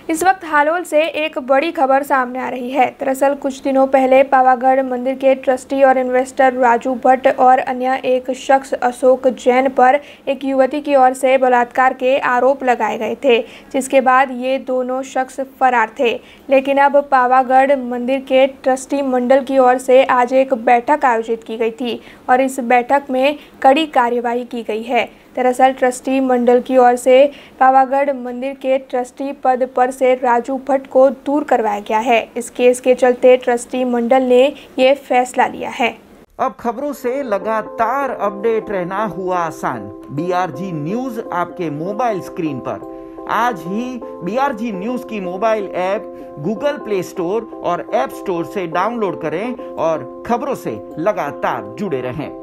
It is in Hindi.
इस वक्त हालोल से एक बड़ी खबर सामने आ रही है। दरअसल कुछ दिनों पहले पावागढ़ मंदिर के ट्रस्टी और इन्वेस्टर राजू भट्ट और अन्य एक शख्स अशोक जैन पर एक युवती की ओर से बलात्कार के आरोप लगाए गए थे, जिसके बाद ये दोनों शख्स फरार थे। लेकिन अब पावागढ़ मंदिर के ट्रस्टी मंडल की ओर से आज एक बैठक आयोजित की गई थी और इस बैठक में कड़ी कार्यवाही की गई है। दरअसल ट्रस्टी मंडल की ओर से पावागढ़ मंदिर के ट्रस्टी पद पर से राजू भट्ट को दूर करवाया गया है। इस केस के चलते ट्रस्टी मंडल ने ये फैसला लिया है। अब खबरों से लगातार अपडेट रहना हुआ आसान। BRG न्यूज आपके मोबाइल स्क्रीन पर। आज ही BRG न्यूज की mobile app Google Play Store और ऐप स्टोर से डाउनलोड करें और खबरों से लगातार जुड़े रहें।